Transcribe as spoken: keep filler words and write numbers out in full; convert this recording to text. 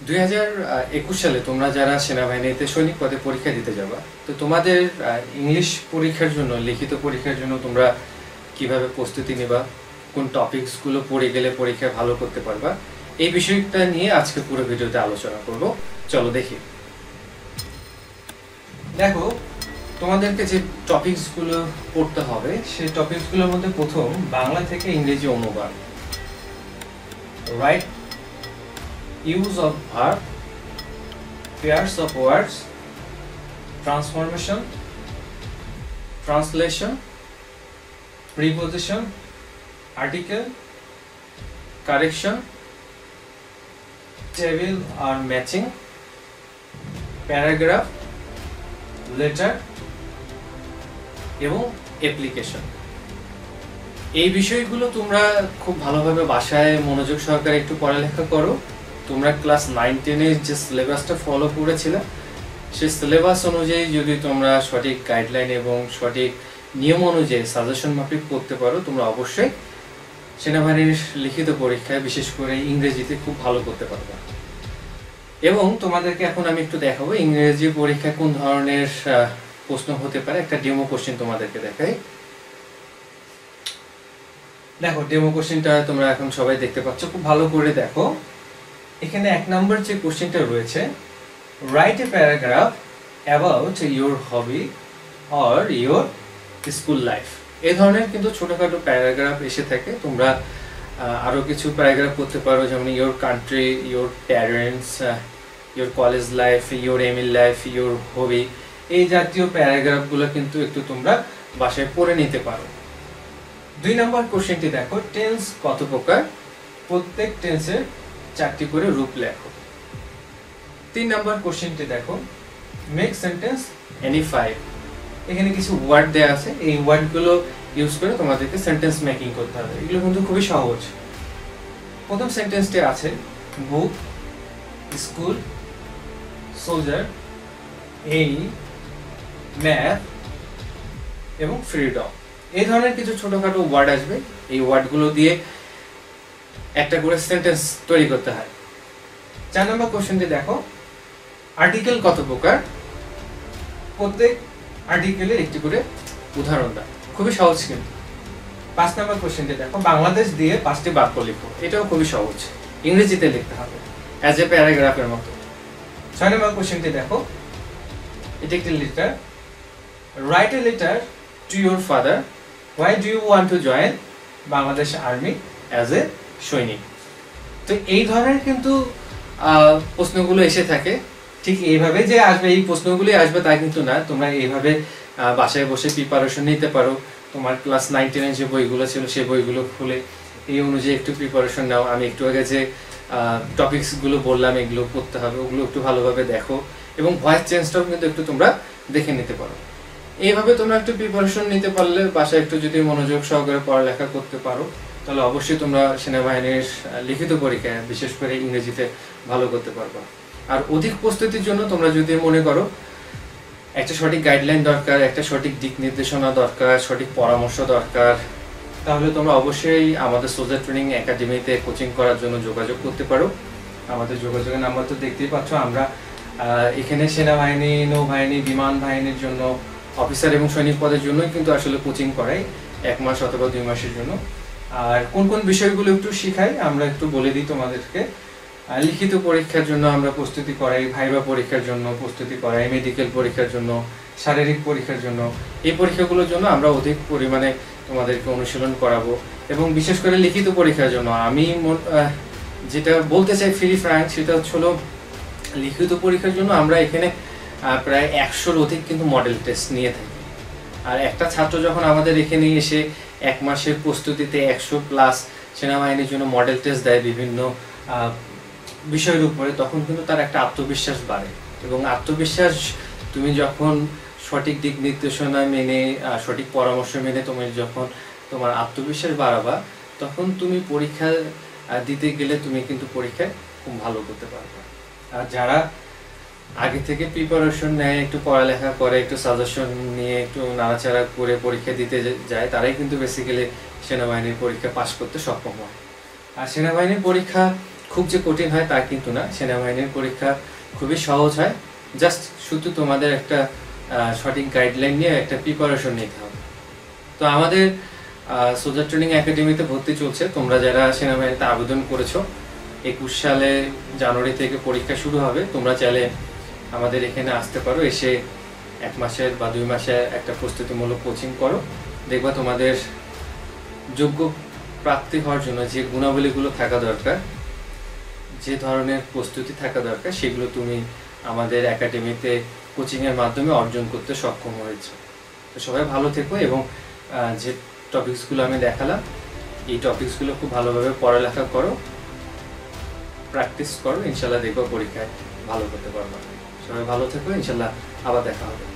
দুই হাজার একুশ সালে তোমরা যারা সেনাবাহিনীতে সৈনিক পদে পরীক্ষা দিতে যাবা, তো তোমাদের ইংলিশ পরীক্ষার জন্য, লিখিত পরীক্ষার জন্য তোমরা কিভাবে প্রস্তুতি নেবা, কোন টপিকসগুলো পড়ে গেলে পরীক্ষা ভালো করতে পারবা, এই বিষয়টা নিয়ে আজকে পুরো ভিডিওতে আলোচনা করব। চলো দেখি। দেখো, তোমাদেরকে যে টপিকসগুলো পড়তে হবে সেই টপিকসগুলোর মধ্যে প্রথম বাংলা থেকে ইংরেজি অনুবাদ, right use of verb, pairs of words, transformation, translation, preposition, article, correction, table or matching, paragraph, letter এবং অ্যাপ্লিকেশন। এই বিষয়গুলো তোমরা খুব ভালোভাবে বাসায় মনোযোগ সহকারে একটু পড়ালেখা করো। তোমরা ক্লাস নাইন টেনের যে সিলেবাসটা ফলো করেছিলে সেই সিলেবাস অনুযায়ী যদি তোমরা সঠিক গাইডলাইন এবং সঠিক নিয়ম অনুযায়ী সাজেশন মাফিক করতে পারো, তোমরা অবশ্যই সেনাবাহিনীর লিখিত পরীক্ষায় বিশেষ করে ইংরেজিতে খুব ভালো করতে পারবে। এবং তোমাদেরকে এখন আমি একটু দেখাবো ইংরেজি পরীক্ষায় কোন ধরনের প্রশ্ন হতে পারে। একটা ডেমো কোশ্চেন তোমাদেরকে দেখাই। দেখো, ডেমো কোশ্চেনটা তোমরা এখন সবাই দেখতে পাচ্ছ, খুব ভালো করে দেখো। এখানে এক নম্বর যে কোশ্চেনটা রয়েছে, write a paragraph about your hobby or your school life. এই ধরনের কিন্তু ছোটখাটো প্যারাগ্রাফ এসে থাকে। তোমরা আরো কিছু প্যারাগ্রাফ করতে পারো, যেমন your country, your parents, your college life, your ML life, your hobby. এই জাতীয় প্যারাগ্রাফগুলো কিন্তু একটু তোমরা বাসায় পড়ে নিতে পারো। দুই নম্বর কোশ্চেনটি দেখো, টেন্স কত প্রকার, প্রত্যেক টেন্সের চারটি করে রূপ লেখো। তিন নম্বর কোশ্চেনটি দেখো, মেক সেন্টেন্স এনি ফাইভ। এখানে কিছু ওয়ার্ড দেওয়া আছে, এই ওয়ার্ডগুলো ইউজ করে তোমাদেরকে সেন্টেন্স মেকিং করতে হবে। এগুলো কিন্তু খুবই সহজ। প্রথম সেন্টেন্সটি আছে, বুক, স্কুল, সোলজার, এই, ম্যাথ এবং ফ্রিডম। এই ধরনের কিছু ছোটখাটো ওয়ার্ড আসবে। এই ওয়ার্ডগুলো দিয়ে একটা করে সেন্টেন্স তৈরি করতে হয়। চার নম্বর কোশ্চেনটি দেখো, আর্টিকেল কত প্রকার, প্রত্যেক আর্টিকেলের একটি করে উদাহরণ দাও। খুবই সহজ কিন্তু। পাঁচ নম্বর কোশ্চেনটি দেখো, বাংলাদেশ দিয়ে পাঁচটি বাক্য লিখো। এটাও খুবই সহজ, ইংরেজিতে লিখতে হবে অ্যাজ এ প্যারাগ্রাফের মতো। ছয় নম্বর কোশ্চেনটি দেখো, এটা একটি letter, write a letter to your father, why do you want to join Bangladesh army as a সৈনিক। তো এই ধরনের কিন্তু প্রশ্নগুলো এসে থাকে। ঠিক এইভাবে যে আসবে, এই প্রশ্নগুলি আসবে তা কিন্তু না। তোমরা এইভাবে বাসায় বসে প্রিপারেশন নিতে পারো। তোমার ক্লাস নাইন টেনের যে বইগুলো ছিল সেই বইগুলো খুলে এই অনুযায়ী একটু প্রিপারেশন নাও। আমি একটু আগে যে টপিকসগুলো বললাম এগুলো পড়তে হবে, ওগুলো একটু ভালোভাবে দেখো এবং ভয়েস চেঞ্জটাও কিন্তু একটু তোমরা দেখে নিতে পারো। এইভাবে তোমরা একটু প্রিপারেশন নিতে পারলে, বাসায় একটু যদি মনোযোগ সহকারে পড়ালেখা করতে পারো, তাহলে অবশ্যই তোমরা সেনাবাহিনীর লিখিত পরীক্ষায় বিশেষ করে ইংরেজিতে ভালো করতে পারবে। আর অধিক প্রস্তুতির জন্য তোমরা যদি মনে করো একটা সঠিক গাইডলাইন দরকার, একটা সঠিক দিক নির্দেশনা দরকার, সঠিক পরামর্শ দরকার, তাহলে তোমরা অবশ্যই আমাদের সোলজার ট্রেনিং একাডেমিতে কোচিং করার জন্য যোগাযোগ করতে পারো। আমাদের যোগাযোগের নাম্বার তো দেখতেই পাচ্ছ। আমরা এখানে সেনাবাহিনী, নৌবাহিনী, বিমান বাহিনীর জন্য, অফিসার এবং সৈনিক পদের জন্যই কিন্তু আসলে কোচিং করাই, এক মাস অথবা দুই মাসের জন্য। আর কোন কোন বিষয়গুলো একটু শিখাই আমরা একটু বলে দিই তোমাদেরকে। লিখিত পরীক্ষার জন্য আমরা প্রস্তুতি করাই, ভাইভা পরীক্ষার জন্য প্রস্তুতি করাই, মেডিকেল পরীক্ষার জন্য, শারীরিক পরীক্ষার জন্য। এই পরীক্ষাগুলোর জন্য আমরা অধিক পরিমাণে তোমাদেরকে অনুশীলন করাবো। এবং বিশেষ করে লিখিত পরীক্ষার জন্য আমি যেটা বলতে চাই ফ্রি ফ্র্যাঙ্ক, সেটা হচ্ছিল লিখিত পরীক্ষার জন্য আমরা এখানে প্রায় একশোর অধিক কিন্তু মডেল টেস্ট নিয়ে থাকি। আর একটা ছাত্র যখন আমাদের এখানে এসে এক মাসের প্রস্তুতিতে একশো প্লাস সেনাবাহিনীর জন্য মডেল টেস্ট দেয় বিভিন্ন বিষয়ের উপরে, তখন কিন্তু তার একটা আত্মবিশ্বাস বাড়ে। এবং আত্মবিশ্বাস তুমি যখন সঠিক দিক নির্দেশনা মেনে, সঠিক পরামর্শ মেনে তুমি যখন তোমার আত্মবিশ্বাস বাড়াবা, তখন তুমি পরীক্ষা দিতে গেলে তুমি কিন্তু পরীক্ষায় খুব ভালো করতে পারবে। আর যারা আগে থেকে প্রিপারেশন নেয়, একটু পড়ালেখা করে, একটু সাজেশন নিয়ে একটু নাড়াচাড়া করে পরীক্ষা দিতে যায়, তারাই কিন্তু বেসিক্যালি সেনাবাহিনীর পরীক্ষা পাশ করতে সক্ষম হয়। আর সেনাবাহিনীর পরীক্ষা খুব যে কঠিন হয় তা কিন্তু না, সেনাবাহিনীর পরীক্ষা খুবই সহজ হয়, জাস্ট শুধু তোমাদের একটা সঠিক গাইডলাইন নিয়ে একটা প্রিপারেশন নিতে হবে। তো আমাদের সোলজার ট্রেনিং একাডেমিতে ভর্তি চলছে, তোমরা যারা সেনাবাহিনীতে আবেদন করেছো একুশ সালে জানুয়ারি থেকে পরীক্ষা শুরু হবে, তোমরা চাইলে আমাদের এখানে আসতে পারো, এসে এক মাসের বা দুই মাসের একটা প্রস্তুতিমূলক কোচিং করো, দেখবা তোমাদের যোগ্য প্রার্থী হওয়ার জন্য যে গুণাবলীগুলো থাকা দরকার, যে ধরনের প্রস্তুতি থাকা দরকার, সেগুলো তুমি আমাদের একাডেমিতে কোচিংয়ের মাধ্যমে অর্জন করতে সক্ষম হয়েছে। তো সবাই ভালো থেকো এবং যে টপিকসগুলো আমি দেখালাম এই টপিকসগুলো খুব ভালোভাবে পড়ালেখা করো, প্র্যাকটিস করো, ইনশাল্লাহ দেখবো পরীক্ষায় ভালো করতে পারবো। সবাই ভালো থেকো, ইনশাল্লাহ আবার দেখা হবে।